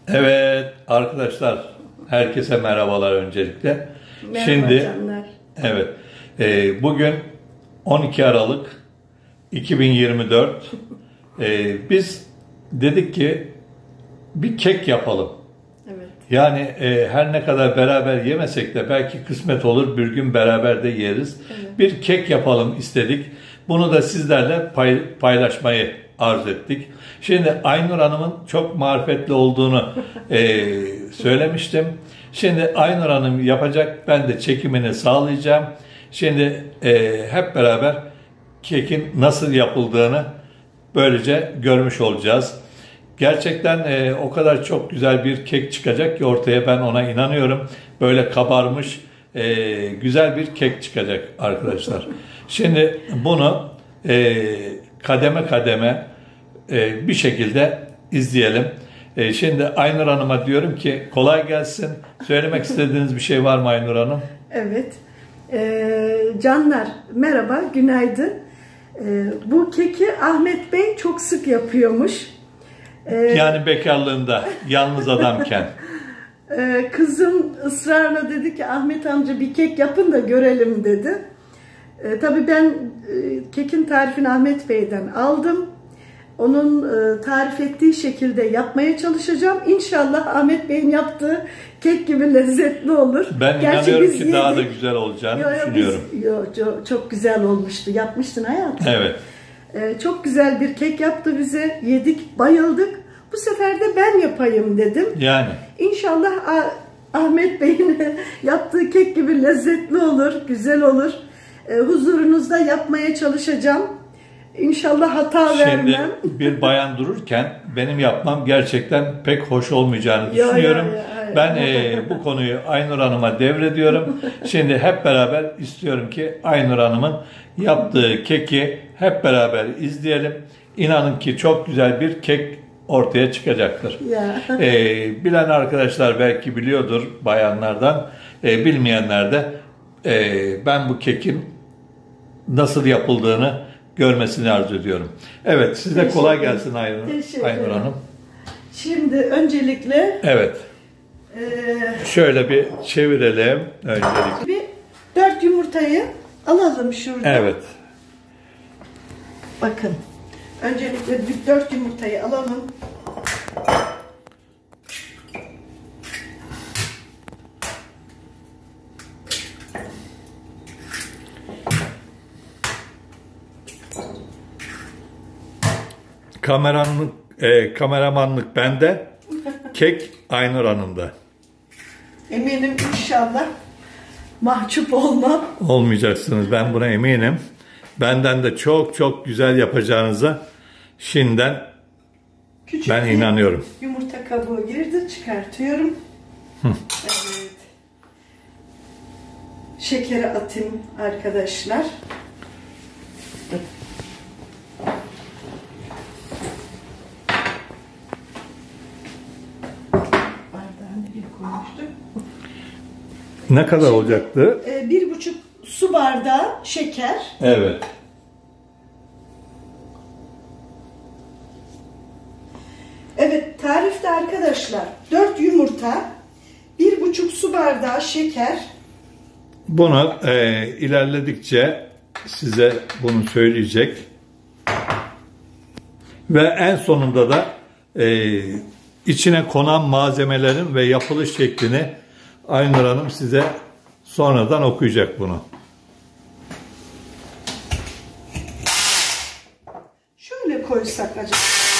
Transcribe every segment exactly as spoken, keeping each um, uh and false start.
Evet arkadaşlar, herkese merhabalar öncelikle. Merhaba Şimdi, canlar. evet, e, bugün on iki Aralık iki bin yirmi dört. E, biz dedik ki bir kek yapalım. Evet. Yani e, her ne kadar beraber yemesek de belki kısmet olur, bir gün beraber de yeriz. Evet. Bir kek yapalım istedik. Bunu da sizlerle pay, paylaşmayı arzu ettik. Şimdi Aynur Hanım'ın çok marifetli olduğunu e, söylemiştim. Şimdi Aynur Hanım yapacak, ben de çekimini sağlayacağım. Şimdi e, hep beraber kekin nasıl yapıldığını böylece görmüş olacağız. Gerçekten e, o kadar çok güzel bir kek çıkacak ki ortaya, ben ona inanıyorum. Böyle kabarmış e, güzel bir kek çıkacak arkadaşlar. Şimdi bunu e, kademe kademe e, bir şekilde izleyelim. E, şimdi Aynur Hanım'a diyorum ki kolay gelsin. Söylemek istediğiniz bir şey var mı Aynur Hanım? Evet. Ee, canlar merhaba, günaydın. Ee, bu keki Ahmet Bey çok sık yapıyormuş. Ee, Yani bekarlığında, yalnız adamken. e, kızım ısrarla dedi ki Ahmet amca bir kek yapın da görelim dedi. E, tabii ben e, kekin tarifini Ahmet Bey'den aldım. Onun e, tarif ettiği şekilde yapmaya çalışacağım. İnşallah Ahmet Bey'in yaptığı kek gibi lezzetli olur. Ben Gerçi inanıyorum ki yedik. daha da güzel olacağını yo, yo, düşünüyorum. Biz, yo, çok, çok güzel olmuştu. Yapmıştın hayatım. Evet. E, çok güzel bir kek yaptı bize. Yedik, bayıldık. Bu sefer de ben yapayım dedim. Yani. İnşallah Ahmet Bey'in yaptığı kek gibi lezzetli olur, güzel olur. E, huzurunuzda yapmaya çalışacağım. İnşallah hata Şimdi vermem. bir bayan dururken benim yapmam gerçekten pek hoş olmayacağını Ya, düşünüyorum. ya, ya, ya. Ben e, bu konuyu Aynur Hanım'a devrediyorum. Şimdi hep beraber istiyorum ki Aynur Hanım'ın yaptığı keki hep beraber izleyelim. İnanın ki çok güzel bir kek ortaya çıkacaktır. Ya. E, bilen arkadaşlar belki biliyordur bayanlardan. E, bilmeyenler de e, ben bu kekin nasıl yapıldığını görmesini arzu ediyorum. Evet, size Teşekkür kolay gelsin Aynur, Teşekkür Aynur Hanım. Şimdi öncelikle Evet. e, Şöyle bir çevirelim öncelikle. bir dört yumurtayı alalım şurada. Evet. Bakın. Öncelikle bir dört yumurtayı alalım. Kameranlık, e, kameramanlık bende, kek Aynur Hanım'da. Eminim inşallah mahcup olmam. Olmayacaksınız, ben buna eminim. Benden de çok çok güzel yapacağınıza şimdiden Küçük ben bir inanıyorum. yumurta kabuğu girdi, çıkartıyorum. Hı. Evet. Şekeri atayım arkadaşlar. Bardağı nereye koymuştuk? Ne kadar Şimdi, olacaktı? E, bir buçuk su bardağı şeker. Evet. Evet, tarifte arkadaşlar dört yumurta, bir buçuk su bardağı şeker. Bunu e, ilerledikçe size bunu söyleyecek. Ve en sonunda da e, içine konan malzemelerin ve yapılış şeklini Aynur Hanım size sonradan okuyacak bunu. Şöyle koysak acaba.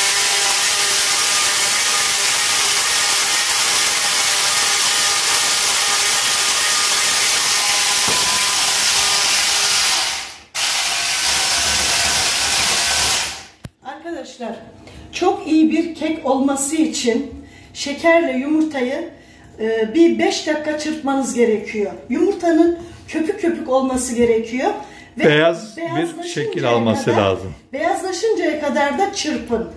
Arkadaşlar, çok iyi bir kek olması için şekerle yumurtayı e, bir beş dakika çırpmanız gerekiyor. Yumurtanın köpük köpük olması gerekiyor. Ve Beyaz bir şekil alması kadar, lazım. Beyazlaşıncaya kadar da çırpın.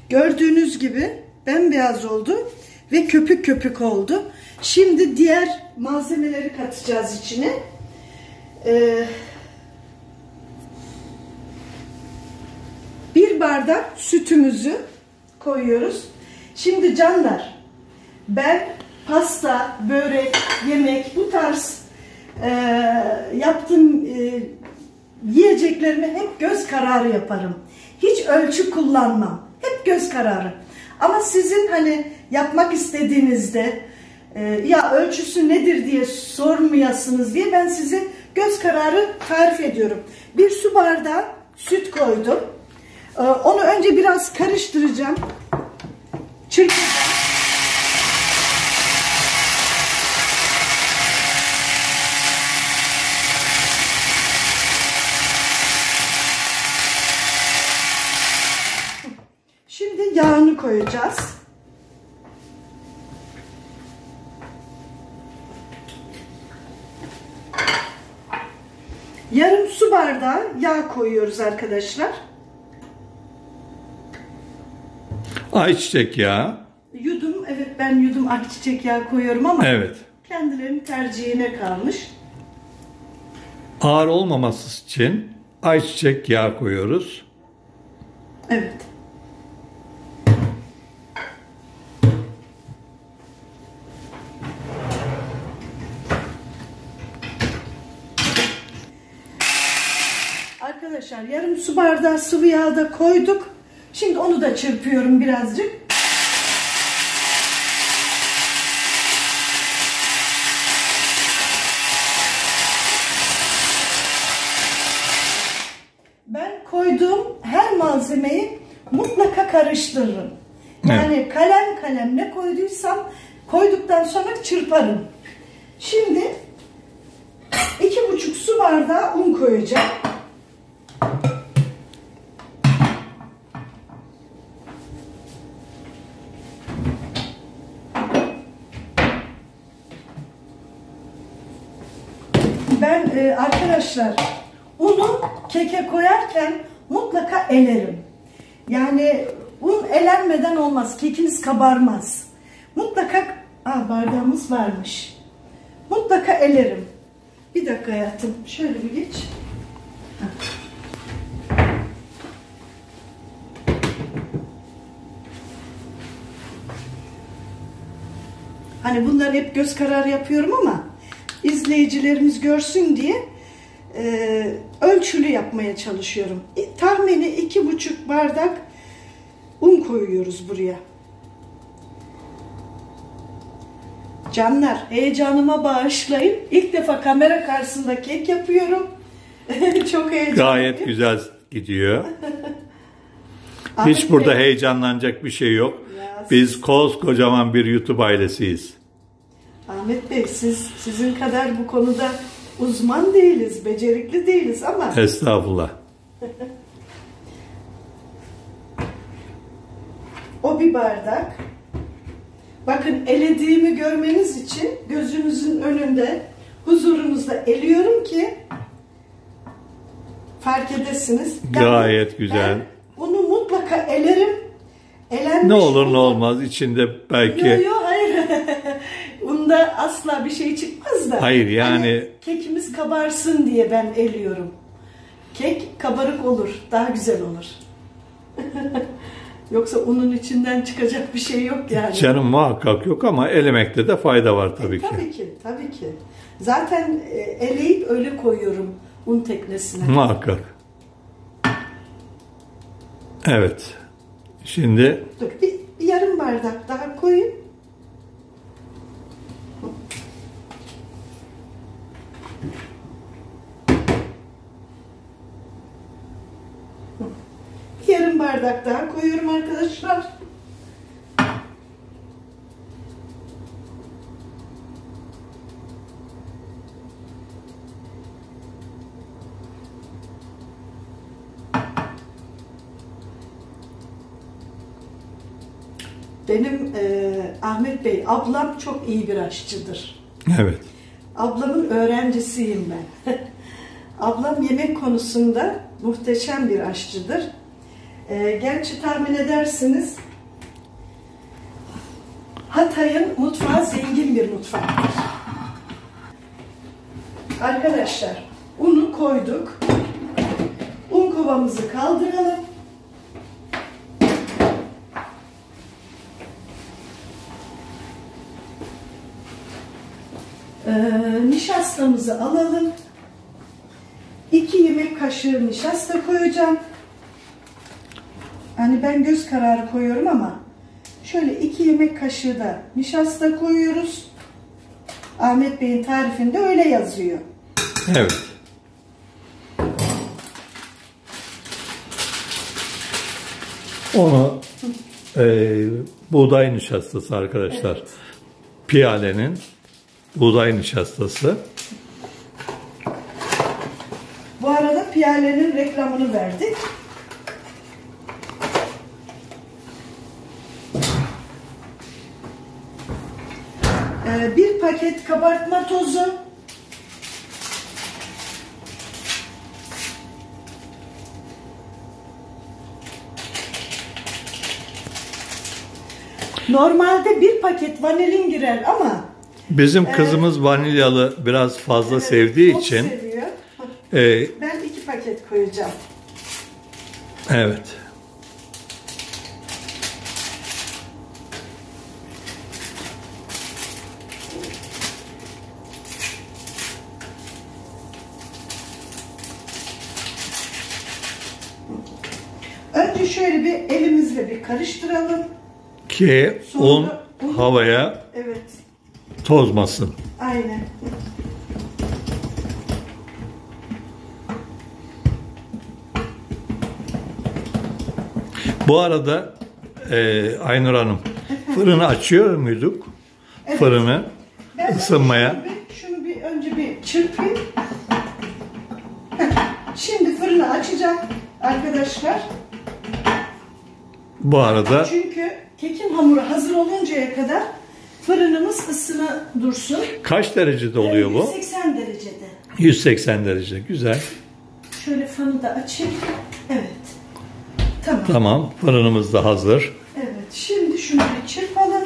Gördüğünüz gibi bembeyaz oldu ve köpük köpük oldu. Şimdi diğer malzemeleri katacağız içine. Ee, bir bardak sütümüzü koyuyoruz. Şimdi canlar, ben pasta, börek, yemek, bu tarz e, yaptığım e, yiyeceklerimi hep göz kararı yaparım. Hiç ölçü kullanmam. Hep göz kararı. Ama sizin hani yapmak istediğinizde e, ya ölçüsü nedir diye sormayasınız diye ben size göz kararı tarif ediyorum. Bir su bardağı süt koydum. E, onu önce biraz karıştıracağım. Çırpacağım. Şimdi yağını koyacağız. Yarım su bardağı yağ koyuyoruz arkadaşlar. Ayçiçek yağı. Yudum, evet ben yudum ayçiçek yağı koyuyorum ama evet. Kendilerinin tercihine kalmış. Ağır olmaması için ayçiçek yağı koyuyoruz. Evet. Arkadaşlar yarım su bardağı sıvı yağ da koyduk. Şimdi onu da çırpıyorum birazcık. Ben koyduğum her malzemeyi mutlaka karıştırırım. Yani evet. kalem kalem ne koyduysam koyduktan sonra çırparım. Şimdi iki buçuk su bardağı un koyacağım. Ben e, arkadaşlar unu keke koyarken mutlaka elerim. Yani un elenmeden olmaz. Kekiniz kabarmaz. Mutlaka aa, bardağımız varmış. Mutlaka elerim. Bir dakika hayatım. Şöyle bir geç. Hani bunları hep göz kararı yapıyorum ama izleyicilerimiz görsün diye e, ölçülü yapmaya çalışıyorum. E, tahmini iki buçuk bardak un koyuyoruz buraya. Canlar, heyecanıma bağışlayın. İlk defa kamera karşısında kek yapıyorum. Çok heyecanlıyım. Gayet güzel gidiyor. Hiç burada Bey, heyecanlanacak bir şey yok. Ya, biz siz... koskocaman bir YouTube ailesiyiz. Ahmet Bey, siz sizin kadar bu konuda uzman değiliz, becerikli değiliz ama... Estağfurullah. O bir bardak. Bakın elediğimi görmeniz için gözünüzün önünde, huzurunuzda eliyorum ki fark edesiniz. Yani gayet güzel. Ben unu mutlaka elerim. Elenmiş ne olur unu... ne olmaz içinde belki... Yok yok hayır. Unda asla bir şey çıkmaz da. Hayır yani... Hani kekimiz kabarsın diye ben eliyorum. Kek kabarık olur. Daha güzel olur. Yoksa unun içinden çıkacak bir şey yok yani. Canım muhakkak yok ama elemekte de fayda var tabii e, ki. Tabii ki, tabii ki. Zaten e, eleyip öyle koyuyorum un teknesine. Muhakkak. Evet. Şimdi... Dur bir, bir yarım bardak daha koyayım. Yarım bardak daha koyuyorum arkadaşlar. Benim e, Ahmet Bey, ablam çok iyi bir aşçıdır. Evet. Ablamın öğrencisiyim ben. Ablam yemek konusunda muhteşem bir aşçıdır. E, gerçi tahmin edersiniz, Hatay'ın mutfağı zengin bir mutfaktır. Arkadaşlar, unu koyduk. Un kovamızı kaldıralım. Ee, nişastamızı alalım. iki yemek kaşığı nişasta koyacağım. Hani ben göz kararı koyuyorum ama şöyle iki yemek kaşığı da nişasta koyuyoruz. Ahmet Bey'in tarifinde öyle yazıyor. Evet. Onu e, buğday nişastası arkadaşlar. Evet. Piyalenin buğday nişastası. Bu arada Piyale'nin reklamını verdik. Ee, bir paket kabartma tozu. Normalde bir paket vanilin girer ama bizim kızımız e, vanilyalı biraz fazla evet, sevdiği çok için seviyor. E, ben iki paket koyacağım. Evet. Önce şöyle bir elimizle bir karıştıralım. Ki un, un havaya evet. tozmasın. Aynen. Bu arada e, Aynur Hanım, fırını açıyor muyduk? Evet. Fırını ben ısınmaya. Şunu bir, şunu bir önce bir çırpayım. Şimdi fırını açacağım arkadaşlar. Bu arada çünkü kekin hamuru hazır oluncaya kadar fırınımız ısına dursun. Kaç derecede oluyor bu? yüz seksen derecede. yüz seksen derece. Güzel. Şöyle fanı da açayım. Evet. Tamam. Tamam. Fırınımız da hazır. Evet. Şimdi şunu bir çırpalım.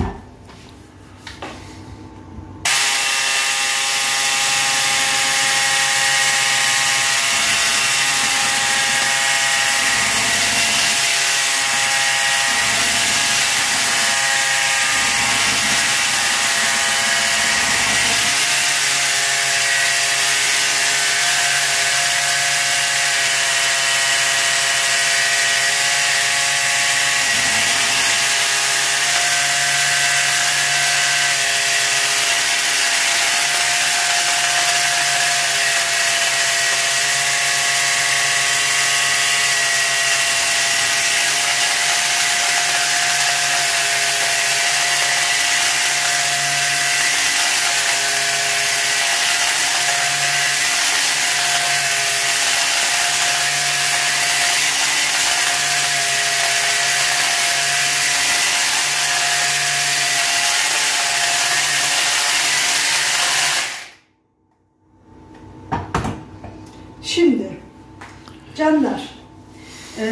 Şimdi canlar, e,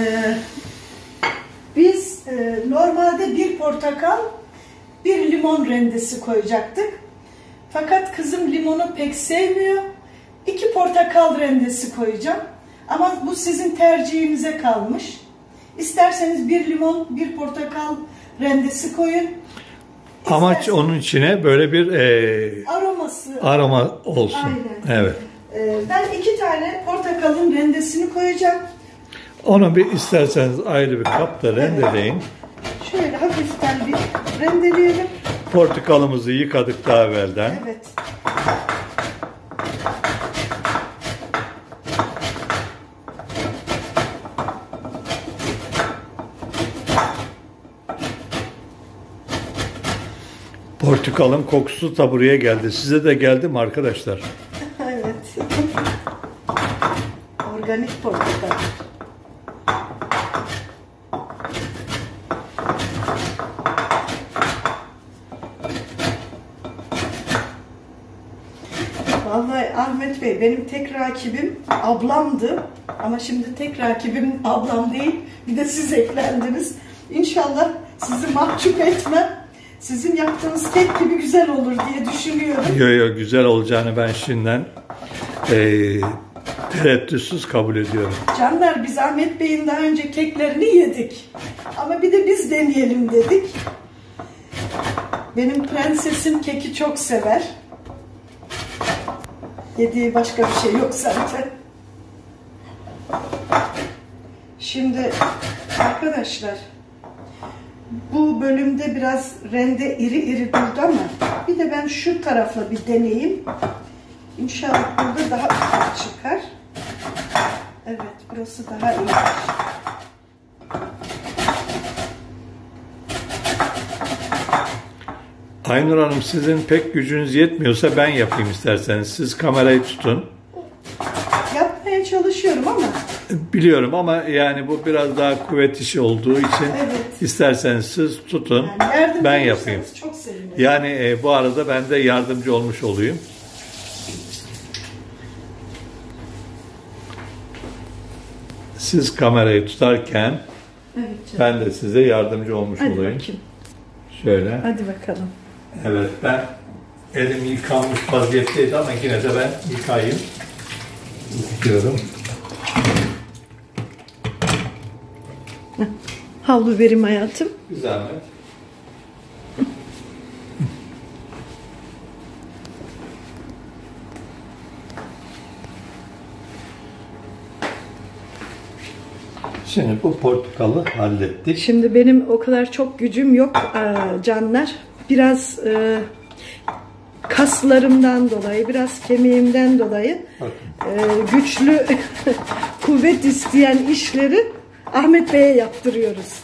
biz e, normalde bir portakal, bir limon rendesi koyacaktık. Fakat kızım limonu pek sevmiyor. İki portakal rendesi koyacağım. Ama bu sizin tercihinize kalmış. İsterseniz bir limon, bir portakal rendesi koyun. Amaç İsterseniz, onun içine böyle bir e, aroması aroma olsun. Aynen. Evet. Ben iki tane portakalın rendesini koyacağım. Onu bir isterseniz ayrı bir kapta rendeleyin. Evet. Şöyle hafiften bir rendeleyelim. Portakalımızı yıkadık daha evvelden. Evet. Portakalın kokusu da buraya geldi. Size de geldi mi arkadaşlar? Evet. Organik portakal. Vallahi Ahmet Bey, benim tek rakibim ablamdı. Ama şimdi tek rakibim ablam değil. Bir de siz eklendiniz. İnşallah sizi mahcup etmem. Sizin yaptığınız kek gibi güzel olur diye düşünüyorum. Yok yok, güzel olacağını ben şimdiden e, tereddütsüz kabul ediyorum. Canlar, biz Ahmet Bey'in daha önce keklerini yedik. Ama bir de biz deneyelim dedik. Benim prensesim keki çok sever. Yediği başka bir şey yok zaten. Şimdi arkadaşlar, bu bölümde biraz rende iri iri durdu ama bir de ben şu tarafla bir deneyeyim. İnşallah burada daha ufak çıkar. Evet, burası daha iyi. Aynur Hanım, sizin pek gücünüz yetmiyorsa ben yapayım isterseniz. Siz kamerayı tutun. Yapmaya çalışıyorum ama. Biliyorum ama yani bu biraz daha kuvvet işi olduğu için evet, isterseniz siz tutun, yani ben yapayım. Çok sevinirim. Yani e, bu arada ben de yardımcı olmuş olayım. Siz kamerayı tutarken evet, ben de size yardımcı olmuş hadi olayım. Bakayım. Şöyle. Hadi bakalım. Evet, ben elim yıkanmış vaziyetteydi ama yine de ben yıkayayım istiyorum. Havlu verim hayatım. Bir zahmet. Şimdi bu portakalı hallettik. Şimdi benim o kadar çok gücüm yok canlar. Biraz e, kaslarımdan dolayı, biraz kemiğimden dolayı e, güçlü, kuvvet isteyen işleri Ahmet Bey'e yaptırıyoruz.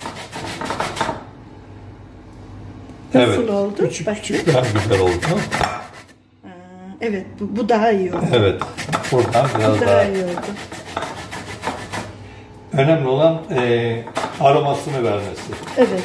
Nasıl evet, oldu? Küçük küçük daha güzel oldu. Aa, evet, bu, bu daha iyi oldu. Evet, buradan biraz bu daha, daha iyi oldu. Önemli olan e, aromasını vermesi. Evet.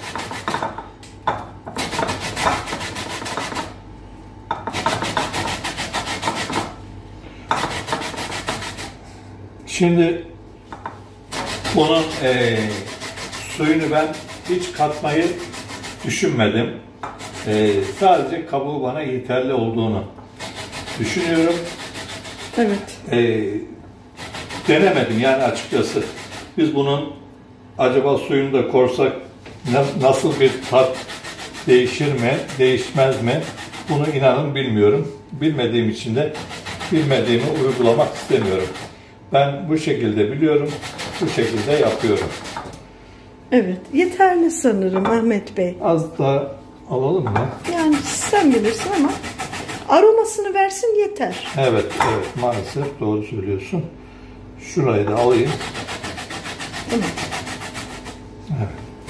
Şimdi bunun e, suyunu ben hiç katmayı düşünmedim. E, sadece kabuğu bana yeterli olduğunu düşünüyorum. Evet. E, denemedim yani açıkçası. Biz bunun acaba suyunu da korsak nasıl bir tat değişir mi, değişmez mi? Bunu inanın bilmiyorum. Bilmediğim için de bilmediğimi uygulamak istemiyorum. Ben bu şekilde biliyorum, bu şekilde yapıyorum. Evet, yeterli sanırım Ahmet Bey. Az da alalım mı? Yani sen bilirsin ama aromasını versin yeter. Evet, evet, maalesef doğru söylüyorsun. Şurayı da alayım. Tamam. Evet.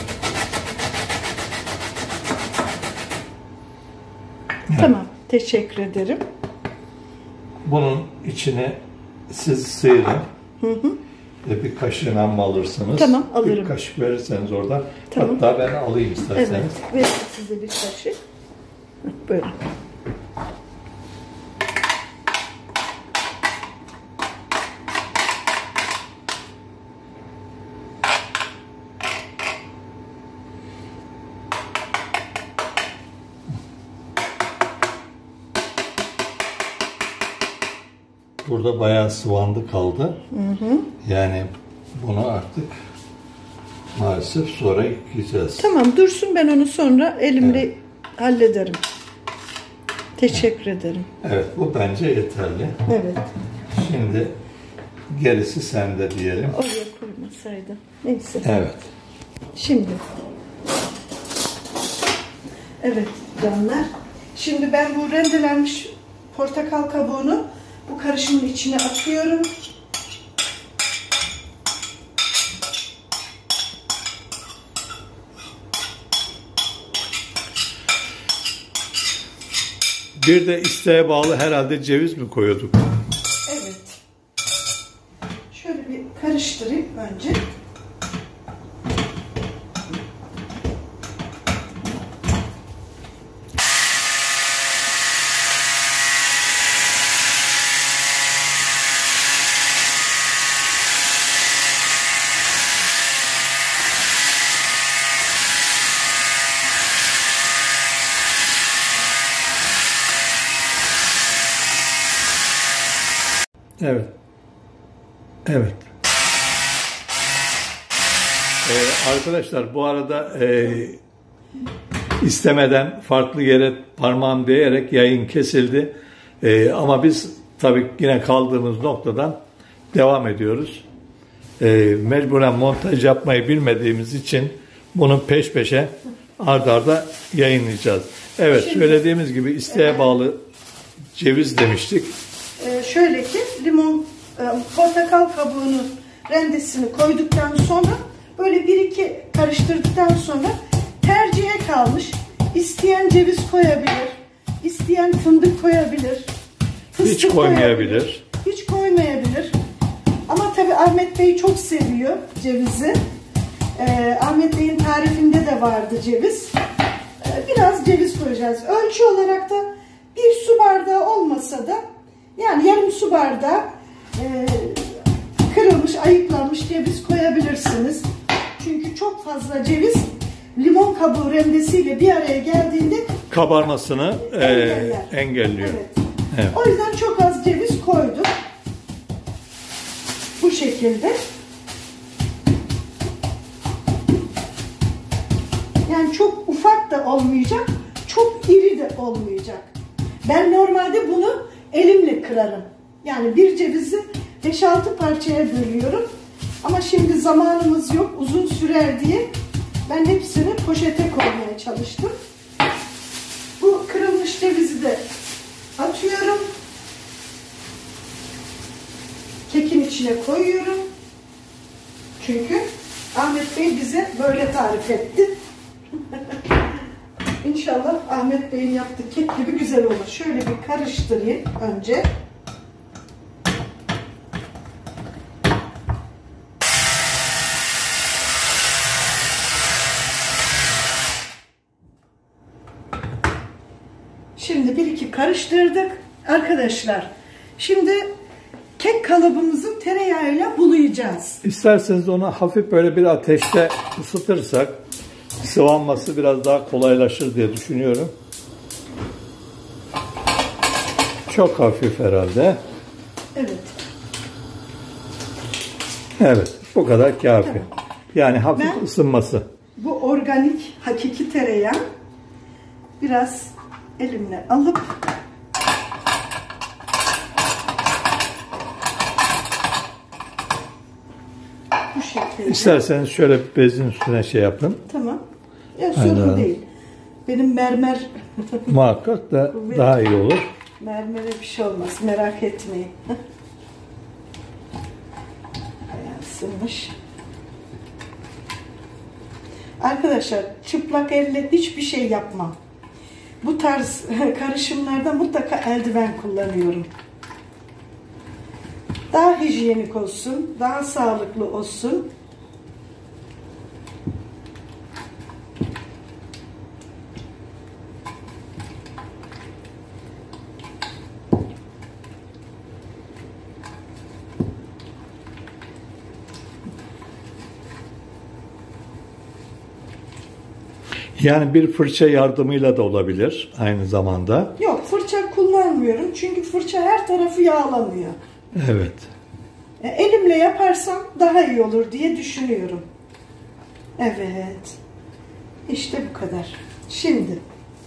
Tamam, teşekkür ederim. Bunun içine siz sıyırın. Hı hı. Ve bir kaşığına mı alırsınız? Tamam, alırım. Bir kaşık verirseniz oradan. Tamam. Hatta ben alayım isterseniz. Evet, verin size bir kaşık. Böyle. Burada bayağı sıvandı kaldı. Hı hı. Yani bunu artık maalesef sonra yıkayacağız. Tamam, dursun, ben onu sonra elimle evet. hallederim. Teşekkür evet. ederim. Evet, bu bence yeterli. Evet. Şimdi gerisi sende diyelim. Oraya koymasaydım. Neyse. Evet. Şimdi. Evet canlar. Şimdi ben bu rendelenmiş portakal kabuğunu bu karışımın içine atıyorum. Bir de isteğe bağlı herhalde ceviz mi koyuyorduk? Evet. Şöyle bir karıştırayım önce. Evet. Evet. Ee, arkadaşlar bu arada e, istemeden farklı yere parmağım değerek yayın kesildi. E, ama biz tabii yine kaldığımız noktadan devam ediyoruz. E, mecburen montaj yapmayı bilmediğimiz için bunu peş peşe ard arda yayınlayacağız. Evet, şimdi, söylediğimiz gibi isteğe e, bağlı ceviz demiştik. E, şöyle ki limon, e, portakal kabuğunun rendesini koyduktan sonra böyle bir iki karıştırdıktan sonra tercihe kalmış. İsteyen ceviz koyabilir, isteyen fındık koyabilir, fıstık hiç koymayabilir. Koyabilir, hiç koymayabilir. Ama tabii Ahmet Bey çok seviyor cevizi. Ee, Ahmet Bey'in tarifinde de vardı ceviz. Ee, biraz ceviz koyacağız. Ölçü olarak da bir su bardağı olmasa da yani yarım su bardağı e, kırılmış, ayıklanmış ceviz koyabilirsiniz. Çünkü çok fazla ceviz limon kabuğu rendesiyle bir araya geldiğinde kabarmasını engeller. e, engelliyor. Evet. Evet. O yüzden çok az ceviz koyduk. Bu şekilde. Yani çok ufak da olmayacak, çok iri de olmayacak. Ben normalde bunu elimle kırarım. Yani bir cevizi beş altı parçaya bölüyorum. Ama şimdi zamanımız yok, uzun sürer diye ben hepsini poşete koymaya çalıştım. Bu kırılmış cevizi de atıyorum. Kekin içine koyuyorum. Çünkü Ahmet Bey bize böyle tarif etti. İnşallah Ahmet Bey'in yaptığı kek gibi güzel olur. Şöyle bir karıştırayım önce. Şimdi bir iki karıştırdık. Arkadaşlar şimdi kek kalıbımızı tereyağıyla bulayacağız. İsterseniz onu hafif böyle bir ateşte ısıtırsak sıvanması biraz daha kolaylaşır diye düşünüyorum. Çok hafif herhalde. Evet. Evet, bu kadar kafi. Tamam. Yani hafif ben ısınması. Bu organik hakiki tereyağı biraz elimle alıp bu şekilde. İsterseniz şöyle bezin üstüne şey yapın. Tamam. Ya sorun Aynen. değil. Benim mermer muhakkak da daha iyi olur. Mermere bir şey olmaz. Merak etmeyin. Bayağı ısınmış. Arkadaşlar çıplak elle hiçbir şey yapmam. Bu tarz karışımlarda mutlaka eldiven kullanıyorum. Daha hijyenik olsun, daha sağlıklı olsun. Yani bir fırça yardımıyla da olabilir aynı zamanda. Yok, fırça kullanmıyorum çünkü fırça her tarafı yağlamıyor. Evet. Elimle yaparsam daha iyi olur diye düşünüyorum. Evet. İşte bu kadar. Şimdi.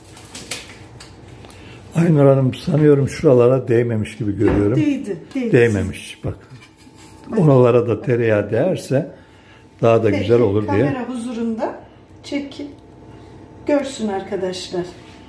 Aynur Hanım sanıyorum şuralara değmemiş gibi görüyorum. Değdi. Değdi. Değmemiş. Bak. Oralara da tereyağı değerse daha da Peki, güzel olur kamera diye. Kamera huzurunda çekin. Görsün arkadaşlar.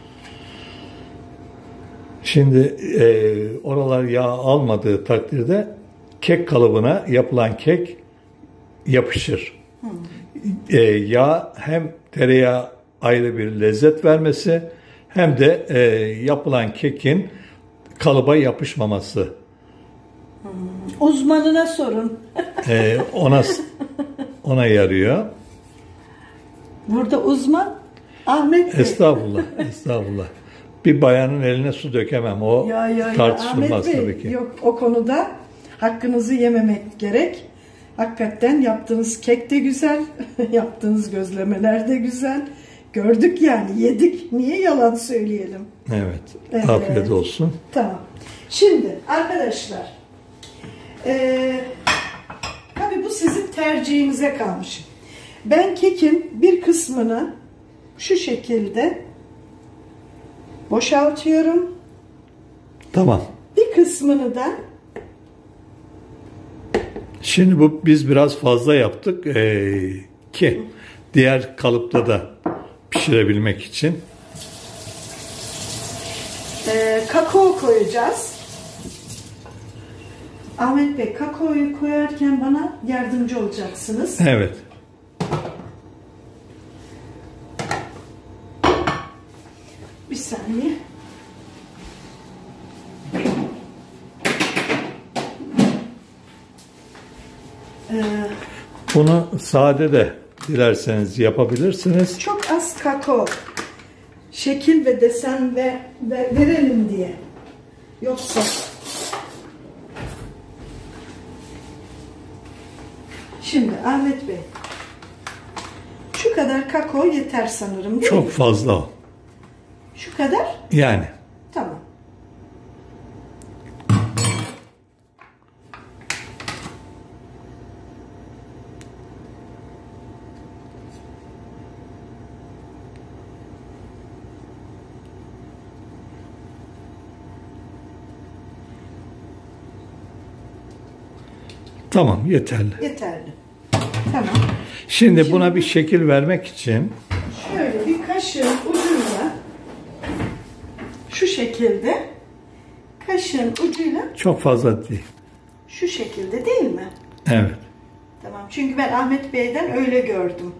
Şimdi e, oralar yağ almadığı takdirde kek kalıbına yapılan kek yapışır. Hmm. E, yağ hem tereyağı ayrı bir lezzet vermesi hem de e, yapılan kekin kalıba yapışmaması. Hmm. Uzmanına sorun. e, ona ona yarıyor. Burada uzman Ahmet Bey. Estağfurullah, estağfurullah. Bir bayanın eline su dökemem. O ya, ya, tartışılmaz ya, tabii ki. Yok, o konuda hakkınızı yememek gerek. Hakikaten yaptığınız kek de güzel, yaptığınız gözlemeler de güzel. Gördük yani, yedik. Niye yalan söyleyelim? Evet, evet. Afiyet olsun. Tamam. Şimdi arkadaşlar, Ee, tabii bu sizin tercihinize kalmış. Ben kekin bir kısmını şu şekilde boşaltıyorum. Tamam. Bir kısmını da şimdi bu biz biraz fazla yaptık ee, ki diğer kalıpta da pişirebilmek için. Ee, kakao koyacağız. Ahmet Bey, kakaoyu koyarken bana yardımcı olacaksınız. Evet. Bir saniye. Ee, Bunu sade de dilerseniz yapabilirsiniz. çok az kakao. Şekil ve desen ve, ve verelim diye. Yoksa şimdi Ahmet Bey, şu kadar kakao yeter sanırım, değil Çok mi? fazla o. Şu kadar? Yani. Tamam. Tamam, yeterli. Yeterli. Tamam. Şimdi, Şimdi buna bir şekil vermek için şöyle bir kaşığın ucuyla şu şekilde kaşığın ucuyla çok fazla değil. şu şekilde, değil mi? Evet. Tamam. Çünkü ben Ahmet Bey'den öyle gördüm.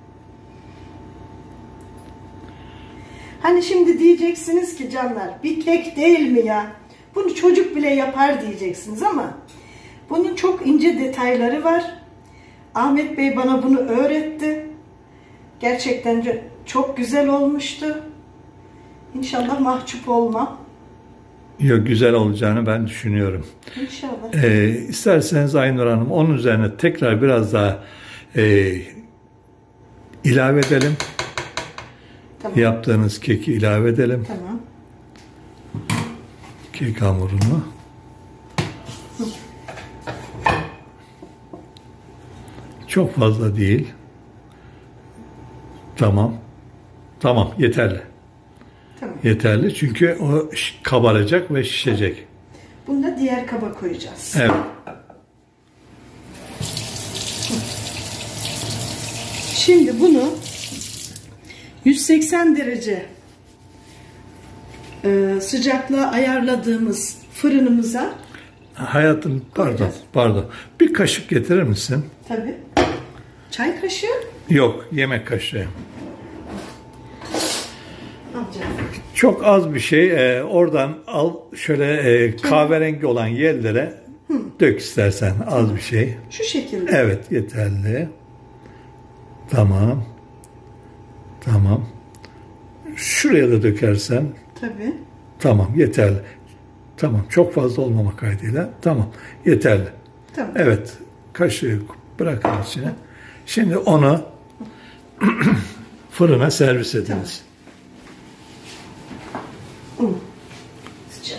Hani şimdi diyeceksiniz ki canlar, bir kek değil mi ya? Bunu çocuk bile yapar diyeceksiniz ama bunun çok ince detayları var. Ahmet Bey bana bunu öğretti. Gerçekten çok güzel olmuştu. İnşallah mahcup olmam. Yok, güzel olacağını ben düşünüyorum. İnşallah. Ee, isterseniz Aynur Hanım onun üzerine tekrar biraz daha e, ilave edelim. Tamam. Yaptığınız keki ilave edelim. Tamam. Kek hamurunu. Çok fazla değil. Tamam. Tamam, yeterli. Tamam. Yeterli çünkü o kabaracak ve şişecek. Bunu da diğer kaba koyacağız. Evet. Şimdi bunu yüz seksen derece e, sıcaklığa ayarladığımız fırınımıza, Hayatım, pardon, koyacağız. pardon. Bir kaşık getirir misin? tabii, çay kaşığı Yok, yemek kaşığı. alacağım. Çok az bir şey. E, oradan al, şöyle e, kahverengi olan yerlere Hı. dök istersen az bir şey. Şu şekilde. Evet, yeterli. Tamam. Tamam. Şuraya da dökersen. Tabii. Tamam, yeterli. Tamam, çok fazla olmamak kaydıyla. Tamam, yeterli. Tamam. Evet, kaşığı bırakın içine. Şimdi onu fırına servis ediniz. Tamam. Sıcak.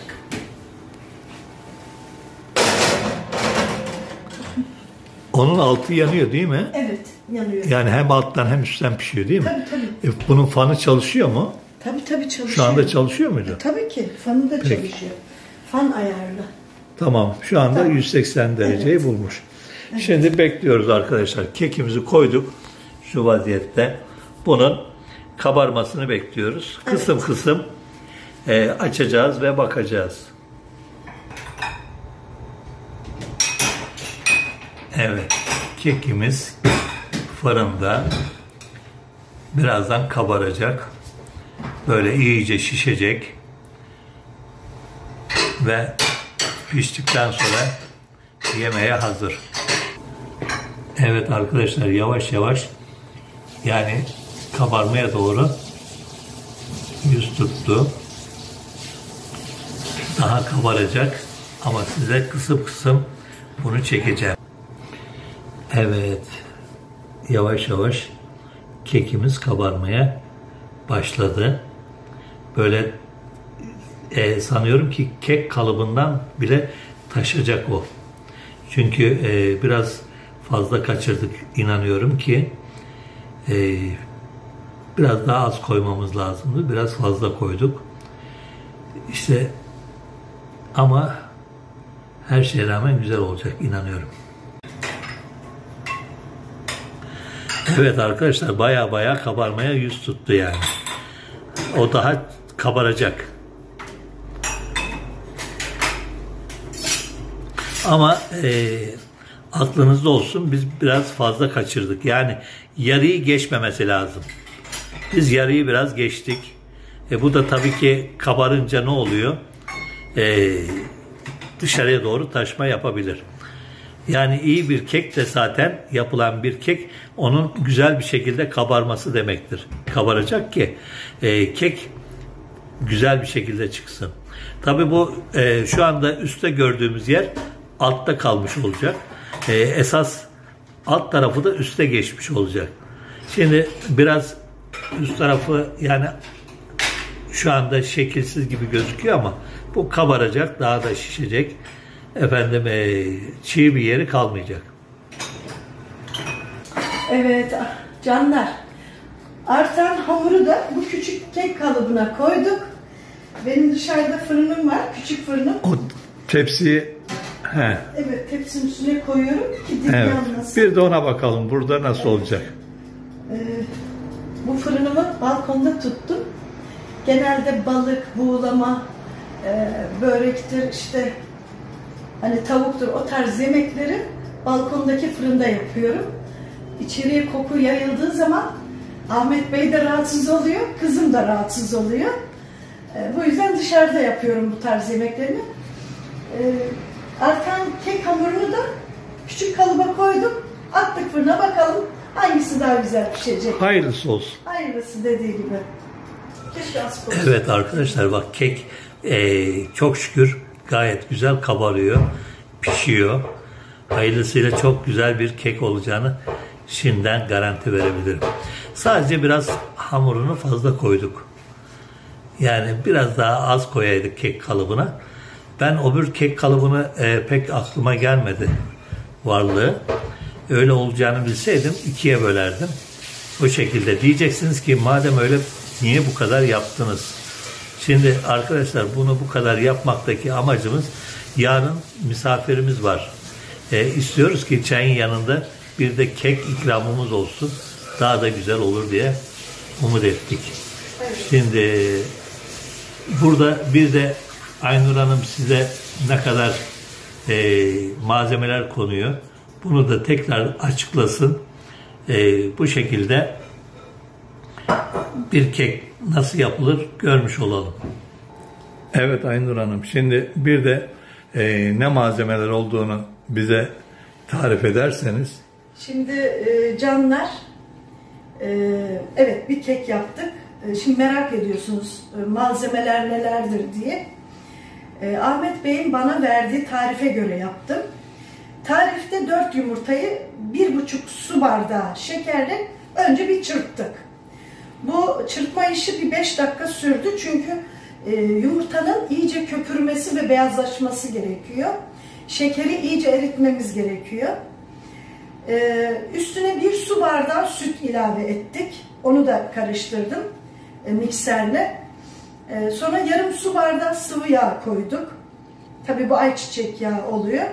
Onun altı yanıyor değil mi? Evet, yanıyor. Yani hem alttan hem üstten pişiyor değil mi? Tabii tabii. E, bunun fanı çalışıyor mu? Tabii tabii çalışıyor. Şu anda çalışıyor muydu? E, tabii ki. Fanı da Peki. çalışıyor. Fan ayarlı. Tamam. Şu anda Tamam. yüz seksen dereceyi Evet. bulmuş. Evet. Şimdi bekliyoruz arkadaşlar. Kekimizi koyduk şu vaziyette. Bunun kabarmasını bekliyoruz. Evet. Kısım kısım e, açacağız ve bakacağız. Evet. Kekimiz fırında birazdan kabaracak. Böyle iyice şişecek. Ve piştikten sonra yemeğe hazır. Evet arkadaşlar, yavaş yavaş yani kabarmaya doğru yüz tuttu. Daha kabaracak ama size kısım kısım bunu çekeceğim. Evet, yavaş yavaş kekimiz kabarmaya başladı. Böyle e, sanıyorum ki kek kalıbından bile taşacak o. Çünkü e, biraz fazla kaçırdık, inanıyorum ki e, biraz daha az koymamız lazımdı. Biraz fazla koyduk. İşte ama her şeye rağmen güzel olacak, inanıyorum. Evet arkadaşlar, baya baya kabarmaya yüz tuttu yani. O daha kabaracak. Ama e, aklınızda olsun, biz biraz fazla kaçırdık. Yani yarıyı geçmemesi lazım. Biz yarıyı biraz geçtik. E, bu da tabii ki kabarınca ne oluyor? E, dışarıya doğru taşma yapabilir. Yani iyi bir kek de zaten, yapılan bir kek onun güzel bir şekilde kabarması demektir. Kabaracak ki e, kek güzel bir şekilde çıksın. Tabii bu e, şu anda üstte gördüğümüz yer altta kalmış olacak. E, esas alt tarafı da üste geçmiş olacak. Şimdi biraz üst tarafı yani şu anda şekilsiz gibi gözüküyor ama bu kabaracak, daha da şişecek. Efendim e, çiğ bir yeri kalmayacak. Evet canlar. Artan hamuru da bu küçük kek kalıbına koyduk. Benim dışarıda fırınım var. Küçük fırınım. O tepsiyi he. Evet, tepsinin üstüne koyuyorum ki dip Evet. yanmasın. Bir de ona bakalım burada nasıl evet. olacak. Ee, bu fırınımı balkonda tuttum. Genelde balık, buğulama, e, börektir, işte hani tavuktur, o tarz yemekleri balkondaki fırında yapıyorum. İçeriye koku yayıldığı zaman Ahmet Bey de rahatsız oluyor, kızım da rahatsız oluyor. E, bu yüzden dışarıda yapıyorum bu tarz yemeklerini. E, artan kek hamurunu da küçük kalıba koyduk, attık fırına, bakalım hangisi daha güzel pişecek. Hayırlısı olsun. Hayırlısı dediği gibi. Keşke az koysun. Evet arkadaşlar, bak kek e, çok şükür gayet güzel kabarıyor, pişiyor. Hayırlısıyla çok güzel bir kek olacağını şimdiden garanti verebilirim. Sadece biraz hamurunu fazla koyduk. Yani biraz daha az koyaydık kek kalıbına. Ben öbür kek kalıbını e, pek aklıma gelmedi varlığı. Öyle olacağını bilseydim ikiye bölerdim. Bu şekilde diyeceksiniz ki madem öyle niye bu kadar yaptınız? Şimdi arkadaşlar, bunu bu kadar yapmaktaki amacımız, yarın misafirimiz var. E, istiyoruz ki çayın yanında bir de kek ikramımız olsun. Daha da güzel olur diye umut ettik. Evet. Şimdi burada bir de Aynur Hanım size ne kadar e, malzemeler konuyor, bunu da tekrar açıklasın. E, bu şekilde bir kek nasıl yapılır görmüş olalım. Evet Aynur Hanım, şimdi bir de e, ne malzemeler olduğunu bize tarif ederseniz. Şimdi e, canlar, e, evet bir kek yaptık. E, şimdi merak ediyorsunuz e, malzemeler nelerdir diye. E, Ahmet Bey'in bana verdiği tarife göre yaptım. Tarifte dört yumurtayı bir buçuk su bardağı şekerle önce bir çırptık. Bu çırpma işi bir beş dakika sürdü çünkü e, yumurtanın iyice köpürmesi ve beyazlaşması gerekiyor. Şekeri iyice eritmemiz gerekiyor. E, üstüne bir su bardağı süt ilave ettik. Onu da karıştırdım e, mikserle. E, sonra yarım su bardağı sıvı yağ koyduk. Tabii bu ayçiçek yağı oluyor.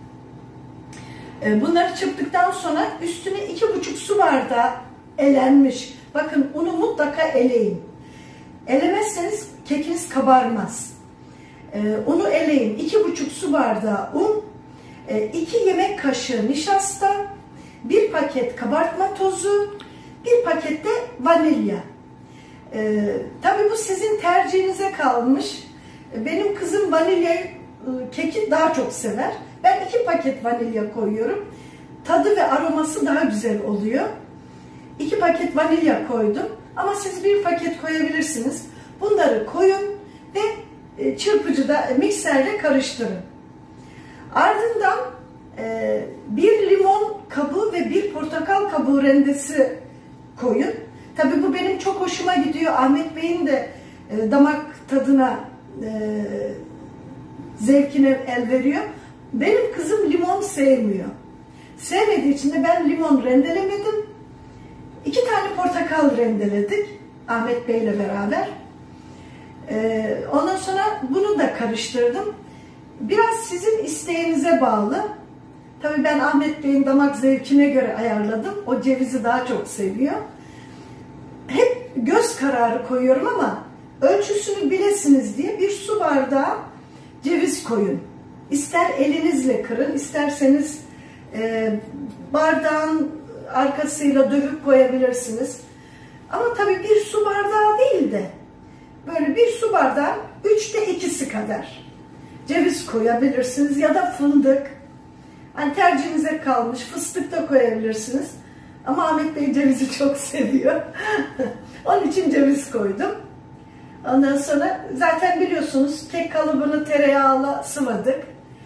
E, bunları çırptıktan sonra üstüne iki buçuk su bardağı elenmiş. Bakın, unu mutlaka eleyin. Elemezseniz kekiniz kabarmaz. Ee, unu eleyin. iki buçuk su bardağı un, iki yemek kaşığı nişasta, bir paket kabartma tozu, bir paket de vanilya. Ee, tabii bu sizin tercihinize kalmış. Benim kızım vanilyayı, keki daha çok sever. Ben iki paket vanilya koyuyorum. Tadı ve aroması daha güzel oluyor. iki paket vanilya koydum. Ama siz bir paket koyabilirsiniz. Bunları koyun ve çırpıcıda, mikserle karıştırın. Ardından bir limon kabuğu ve bir portakal kabuğu rendesi koyun. Tabii bu benim çok hoşuma gidiyor. Ahmet Bey'in de damak tadına, zevkine el veriyor. Benim kızım limon sevmiyor. Sevmediği için de ben limon rendelemedim. İki tane portakal rendeledik Ahmet Bey ile beraber. Ee, ondan sonra bunu da karıştırdım. Biraz sizin isteğinize bağlı. Tabii ben Ahmet Bey'in damak zevkine göre ayarladım. O cevizi daha çok seviyor. Hep göz kararı koyuyorum ama ölçüsünü bilesiniz diye bir su bardağı ceviz koyun. İster elinizle kırın, isterseniz e, bardağın arkasıyla dövüp koyabilirsiniz. Ama tabii bir su bardağı değil de böyle bir su bardağı üçte ikisi kadar ceviz koyabilirsiniz ya da fındık. Hani tercihinize kalmış, fıstık da koyabilirsiniz. Ama Ahmet Bey cevizi çok seviyor. Onun için ceviz koydum. Ondan sonra zaten biliyorsunuz kek kalıbını tereyağıyla sıvadık.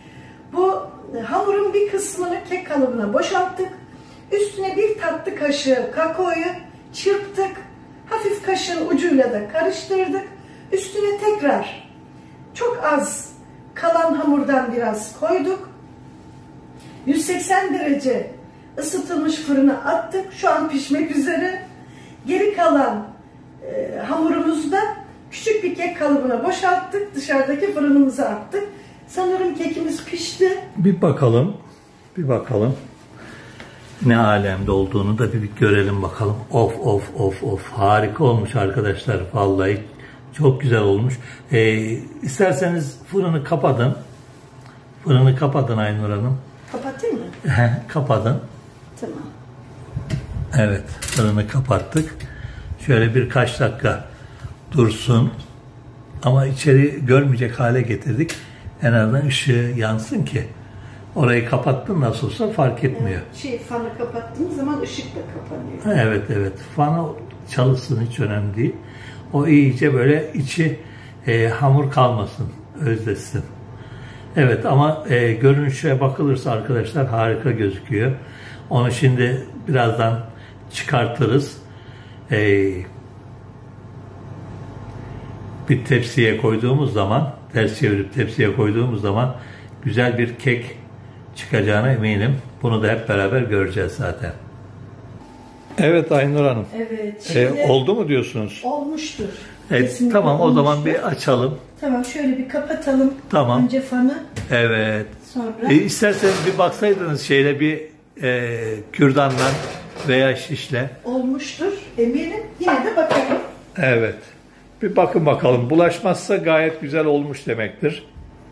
Bu hamurun bir kısmını kek kalıbına boşalttık. Üstüne bir tatlı kaşığı kakaoyu çırptık. Hafif kaşığın ucuyla da karıştırdık. Üstüne tekrar çok az kalan hamurdan biraz koyduk. yüz seksen derece ısıtılmış fırına attık. Şu an pişmek üzere. Geri kalan e, hamurumuzu da küçük bir kek kalıbına boşalttık. Dışarıdaki fırınımıza attık. Sanırım kekimiz pişti. Bir bakalım. Bir bakalım. Ne alemde olduğunu da bir, bir görelim bakalım. Of of of of. Harika olmuş arkadaşlar. Vallahi çok güzel olmuş. Ee, isterseniz fırını kapatın. Fırını kapatın Aynur Hanım. Kapatayım mı? Kapatın. Tamam. Evet, fırını kapattık. Şöyle birkaç dakika dursun. Ama içeri görmeyecek hale getirdik. En azından ışığı yansın ki. Orayı kapattın nasıl olsa fark etmiyor. Evet, şey, fanı kapattığımız zaman ışık da kapanıyor. Evet evet. Fanı çalışsın, hiç önemli değil. O iyice böyle içi e, hamur kalmasın, özlesin. Evet ama e, görünüşe bakılırsa arkadaşlar harika gözüküyor. Onu şimdi birazdan çıkartırız. E, bir tepsiye koyduğumuz zaman, ters çevirip tepsiye koyduğumuz zaman güzel bir kek çıkacağına eminim. Bunu da hep beraber göreceğiz zaten. Evet Aynur Hanım. Evet. Şimdi E, oldu mu diyorsunuz? olmuştur. Evet, tamam olmuştur. o zaman bir açalım. Tamam, şöyle bir kapatalım. Tamam. Önce fanı. Evet. Sonra. E, isterseniz bir baksaydınız şeyle bir e, kürdanla veya şişle. Olmuştur eminim. Yine de bakalım. Evet. Bir bakın bakalım. Bulaşmazsa gayet güzel olmuş demektir.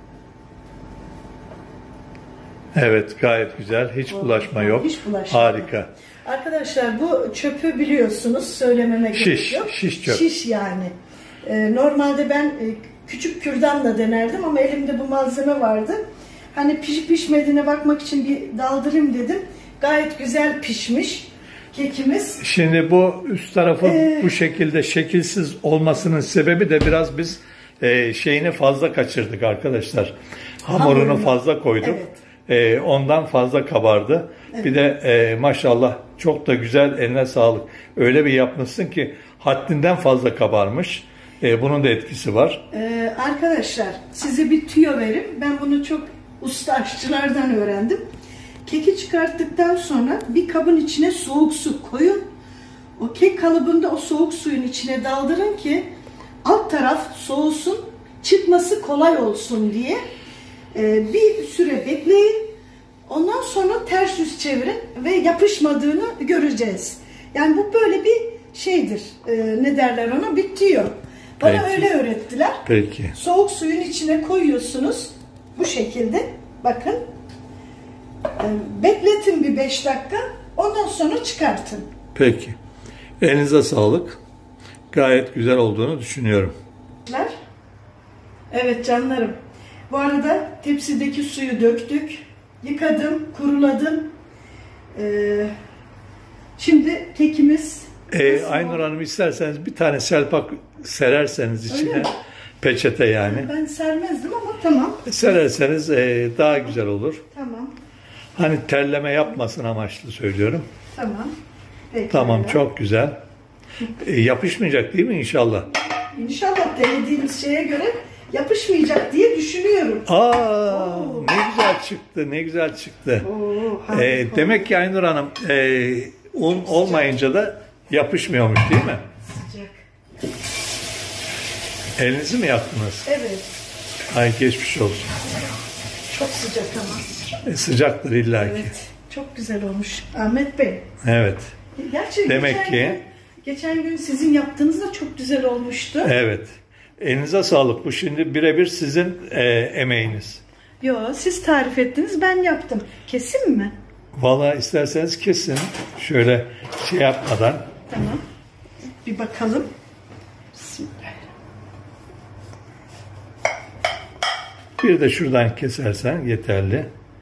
Evet, gayet güzel. Hiç bulaşma yok. Hiç bulaşma Harika. yok. Arkadaşlar bu çöpü biliyorsunuz. Söylememe Şiş, gerek yok. şiş çöp. Şiş yani. Ee, normalde ben e, küçük kürdanla denerdim ama elimde bu malzeme vardı. Hani pişip pişmediğine bakmak için bir daldırayım dedim. Gayet güzel pişmiş kekimiz. Şimdi bu üst tarafı Ee, bu şekilde şekilsiz olmasının sebebi de biraz biz e, şeyini fazla kaçırdık arkadaşlar. Hamurunu Hamurunu. fazla koyduk. Evet. E, ondan fazla kabardı. Evet. Bir de e, maşallah çok da güzel, eline sağlık. Öyle bir yapmışsın ki haddinden fazla kabarmış. E, bunun da etkisi var. Ee, arkadaşlar size bir tüyo vereyim. Ben bunu çok usta aşçılardan öğrendim. Keki çıkarttıktan sonra bir kabın içine soğuk su koyun. O kek kalıbında o soğuk suyun içine daldırın ki alt taraf soğusun, çıkması kolay olsun diye. Ee, bir süre bekleyin. Ondan sonra ters yüz çevirin ve yapışmadığını göreceğiz. Yani bu böyle bir şeydir. Ee, ne derler ona? Bir tüyo. Bana Peki. öyle öğrettiler. Peki. Soğuk suyun içine koyuyorsunuz. Bu şekilde. Bakın. Ee, bekletin bir beş dakika. Ondan sonra çıkartın. Peki. Elinize sağlık. Gayet güzel olduğunu düşünüyorum. Evet canlarım. Bu arada tepsideki suyu döktük. Yıkadım, kuruladım. Ee, şimdi kekimiz... Ee, Aynur Hanım isterseniz bir tane selpak sererseniz içine. Öyle mi? Peçete yani. Ben sermezdim ama tamam. Sererseniz e, daha güzel olur. Tamam. Hani terleme yapmasın amaçlı söylüyorum. Tamam. Peki, Tamam, öyle. çok güzel. E, yapışmayacak değil mi inşallah? İnşallah denediğimiz şeye göre yapışmayacak diye düşünüyorum. Aa, Oo. Ne güzel çıktı, ne güzel çıktı. Oo, ee, demek ki Aynur Hanım e, un olmayınca da yapışmıyormuş değil mi? Sıcak. Elinizi mi yaktınız? Evet. Ay geçmiş olsun. Çok sıcak ama. E, sıcaktır illaki. Evet. Çok güzel olmuş Ahmet Bey. Evet. Gerçi demek geçen ki gün, geçen gün sizin yaptığınız da çok güzel olmuştu. Evet. Elinize sağlık. Bu şimdi birebir sizin e, emeğiniz. Yo, siz tarif ettiniz, ben yaptım. Kesin mi? Vallahi isterseniz kesin. Şöyle şey yapmadan. Tamam. Bir bakalım. Bismillah. Bir de şuradan kesersen yeterli.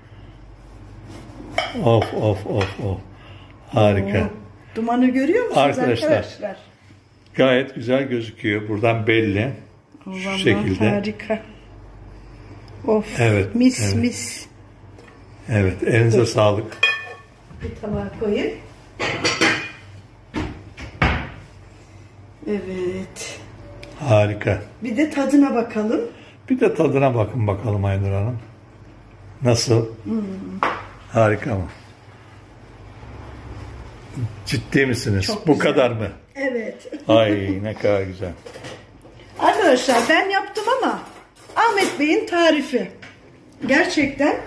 Of of of of. Harika. Oo, dumanı görüyor musunuz arkadaşlar? Arkadaşlar. Gayet güzel gözüküyor. Buradan belli. Şu Vallahi şekilde. Harika. Of. Evet. Mis evet. mis. Evet. Elinize Dur. sağlık. Bir tabağa koyayım. Evet. Harika. Bir de tadına bakalım. Bir de tadına bakın bakalım Aynur Hanım. Nasıl? Hmm. Harika mı? Ciddi misiniz? Çok Bu güzel. kadar mı? Evet. Ay ne kadar güzel. Arkadaşlar ben yaptım ama Ahmet Bey'in tarifi. Gerçekten.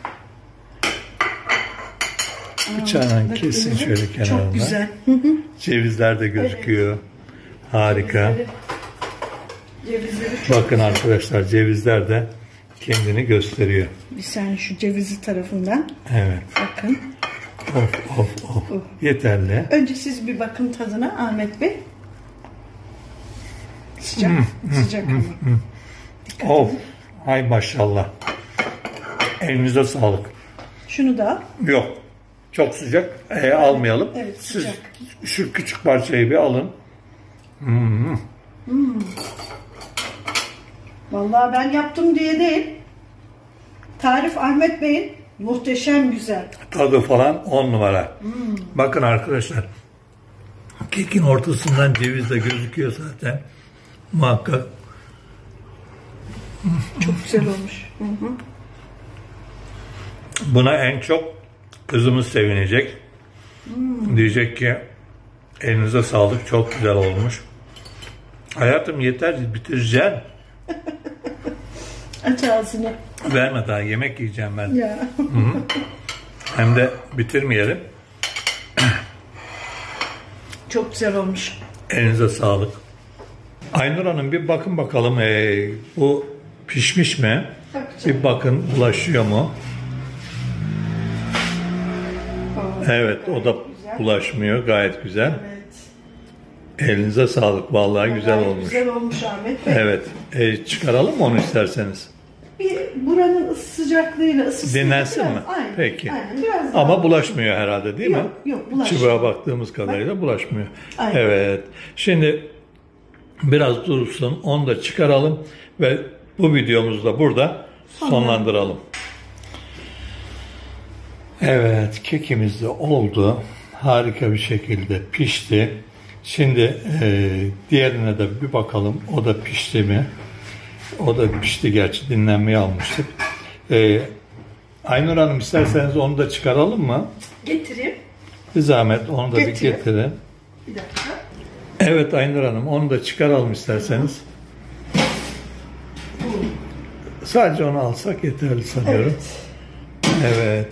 Bıçağından kesin şöyle kenarına. Çok güzel. Cevizler de gözüküyor. Evet. Harika. Cevizleri, cevizleri çok Bakın güzel. Arkadaşlar cevizler de kendini gösteriyor. Bir saniye şu cevizi tarafından. Evet. Bakın. Of of of. Oh. Yeterli. Önce siz bir bakın tadına Ahmet Bey. Sıcak. Hmm, sıcak hmm, ama. Hmm. Of. Hay maşallah. Elinize sağlık. Şunu da. Yok. Çok sıcak. Ee, almayalım. Evet, siz sıcak. Şu küçük parçayı bir alın. Hmm. Hmm. Vallahi ben yaptım diye değil. Tarif Ahmet Bey'in, muhteşem güzel. Tadı falan on numara. Hmm. Bakın arkadaşlar. Kekin ortasından ceviz de gözüküyor zaten. Muhakkak. Çok güzel olmuş. Hı hı. Buna en çok kızımız sevinecek. Hmm. Diyecek ki elinize sağlık, çok güzel olmuş. Hayatım yeter, bitireceğim. Aç ağzını. Verme, daha yemek yiyeceğim ben. Ya. Hı-hı. Hem de bitirmeyelim. Çok güzel olmuş. Elinize sağlık. Aynur Hanım bir bakın bakalım ee, bu pişmiş mi? Bakacağım. Bir bakın bulaşıyor mu? Oh, evet o da güzel. Bulaşmıyor, gayet güzel. Evet. Elinize sağlık, vallahi gayet güzel olmuş. Güzel olmuş Ahmet Bey. Evet. E, çıkaralım mı onu isterseniz? Bir buranın sıcaklığıyla ısısıyla. Dinlensin biraz, mi? Aynen, Peki. Aynen, biraz ama daha bulaşmıyor herhalde değil yok, mi? Yok, bulaşmıyor. Çıbağa baktığımız kadarıyla Bak. bulaşmıyor. Aynen. Evet. Şimdi biraz dursun, onu da çıkaralım ve bu videomuzu da burada Sonra. sonlandıralım. Evet, kekimiz de oldu. Harika bir şekilde pişti. Şimdi e, diğerine de bir bakalım. O da pişti mi? O da pişti gerçi. Dinlenmeye almıştık. E, Aynur Hanım isterseniz onu da çıkaralım mı? Getireyim. Bir zahmet onu da Getireyim. bir getirin. Bir dakika. Evet Aynur Hanım onu da çıkaralım isterseniz. Sadece onu alsak yeterli sanıyorum. Evet. Evet.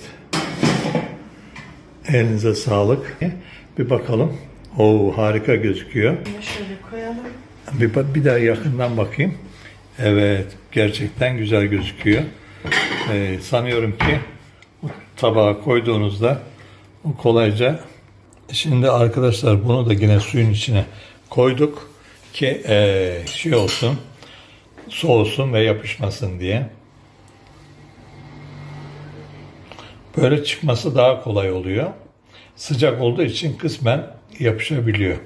Elinize sağlık. Bir bakalım. Oo harika gözüküyor. Şöyle koyalım. Bir, bir daha yakından bakayım. Evet, gerçekten güzel gözüküyor. Ee, sanıyorum ki bu tabağa koyduğunuzda kolayca. Şimdi arkadaşlar bunu da yine suyun içine koyduk ki ee, şey olsun, soğusun ve yapışmasın diye. Böyle çıkması daha kolay oluyor. Sıcak olduğu için kısmen yapışabiliyor.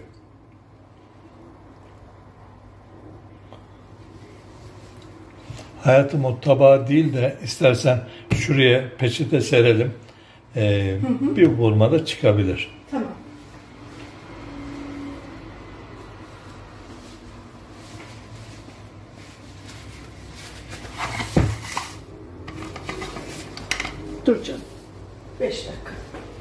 Hayatım o tabağa değil de istersen şuraya peçete serelim. Ee, hı hı. Bir vurma da çıkabilir. Tamam. beş dakika.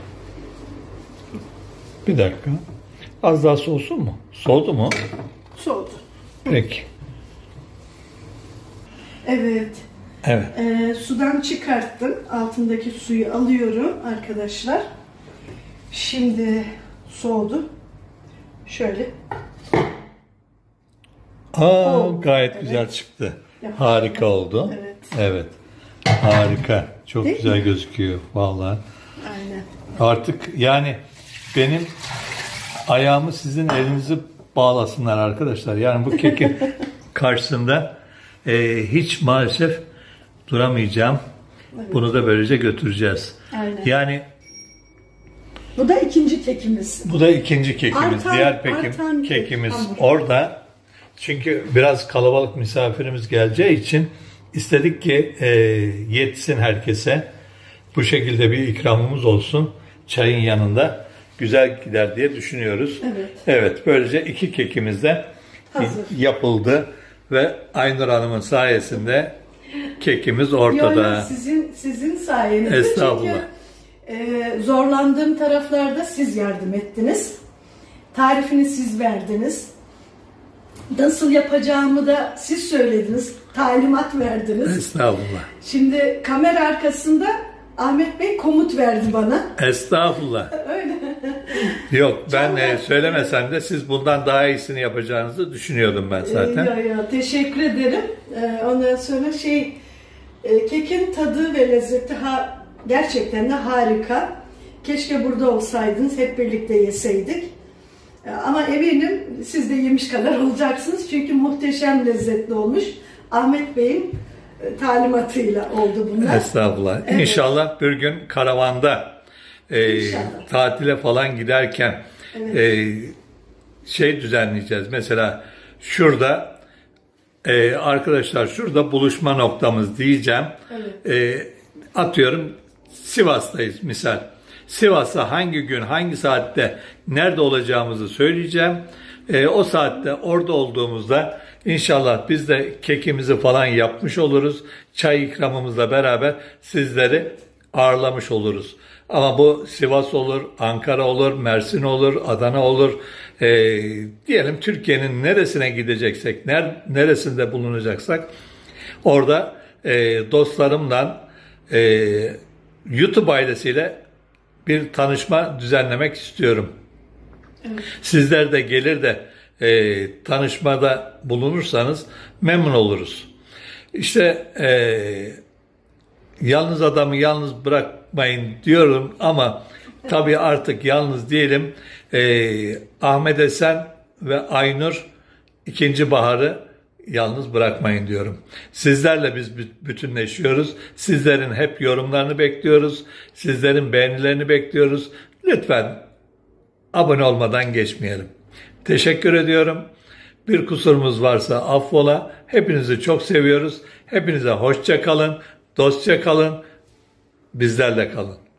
Bir dakika. Az daha soğusun mu? Soğudu mu? Soğudu. Peki. Evet. Evet. Ee, sudan çıkarttım. Altındaki suyu alıyorum arkadaşlar. Şimdi soğudu. Şöyle. Aa, Oldu. gayet Evet. güzel çıktı. Yapıştı. Harika oldu. Evet. Evet. Harika. Çok Değil güzel mi? gözüküyor vallahi. Aynen. Artık yani benim ayağımı sizin elinizi bağlasınlar arkadaşlar. Yani bu kekin karşısında e, hiç maalesef duramayacağım. Evet. Bunu da böylece götüreceğiz. Aynen. Yani Bu da ikinci kekimiz. bu da ikinci kekimiz. Artan- Diğer pekim, artan kek, kekimiz hamur. orada. Çünkü biraz kalabalık misafirimiz geleceği için istedik ki e, yetsin herkese. Bu şekilde bir ikramımız olsun. Çayın yanında güzel gider diye düşünüyoruz. Evet. Evet, böylece iki kekimiz de Hazır. yapıldı ve Aynur Hanım'ın sayesinde kekimiz ortada. Yo, yo, sizin sizin sayenizde. Estağfurullah. Çünkü e, zorlandığım taraflarda siz yardım ettiniz. Tarifini siz verdiniz. Nasıl yapacağımı da siz söylediniz. Talimat verdiniz. Estağfurullah. Şimdi kamera arkasında Ahmet Bey komut verdi bana. Estağfurullah. Öyle. Yok, ben Çok e, da- söylemesem de siz bundan daha iyisini yapacağınızı düşünüyordum ben zaten. Ee, yo, yo, teşekkür ederim. Ee, ondan sonra şey e, kekin tadı ve lezzeti ha, gerçekten de harika. Keşke burada olsaydınız, hep birlikte yeseydik. Ee, ama eminim siz de yemiş kadar olacaksınız. Çünkü muhteşem lezzetli olmuş. Ahmet Bey'in e, talimatıyla oldu bunlar. Estağfurullah. Evet. İnşallah bir gün karavanda e, İnşallah. tatile falan giderken Evet. e, şey düzenleyeceğiz. Mesela şurada e, arkadaşlar şurada buluşma noktamız diyeceğim. Evet. E, atıyorum Sivas'tayız misal. Sivas'a hangi gün, hangi saatte, nerede olacağımızı söyleyeceğim. E, o saatte orada olduğumuzda inşallah biz de kekimizi falan yapmış oluruz. Çay ikramımızla beraber sizleri ağırlamış oluruz. Ama bu Sivas olur, Ankara olur, Mersin olur, Adana olur. E, diyelim Türkiye'nin neresine gideceksek, ner, neresinde bulunacaksak orada e, dostlarımla e, YouTube ailesiyle bir tanışma düzenlemek istiyorum. Evet. Sizler de gelir de e, tanışmada bulunursanız memnun oluruz. İşte e, yalnız adamı yalnız bırakmayın diyorum ama tabii artık yalnız diyelim. E, Ahmet Esen ve Aynur ikinci baharı yalnız bırakmayın diyorum. Sizlerle biz bütünleşiyoruz. Sizlerin hep yorumlarını bekliyoruz. Sizlerin beğenilerini bekliyoruz. Lütfen abone olmadan geçmeyelim. Teşekkür ediyorum. Bir kusurumuz varsa affola. Hepinizi çok seviyoruz. Hepinize hoşça kalın, dostça kalın, bizlerle kalın.